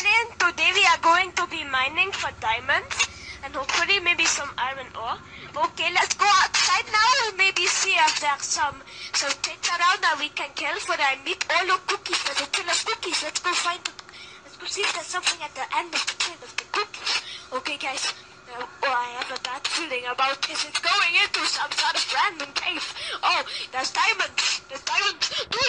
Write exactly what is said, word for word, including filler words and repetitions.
craftsman. Today we are going to be mining for diamonds and hopefully maybe some iron ore. Okay, let's go outside now and maybe see if there's some some things around that we can kill for the meat. Oh look, cookies. There's a kill of cookies. Let's go find. Let's go see if there's something at the end of the kill of the cookies. Okay, guys. Uh, oh, I have a bad feeling about this. It's going into some sort of random cave. Oh, there's diamonds. There's diamonds.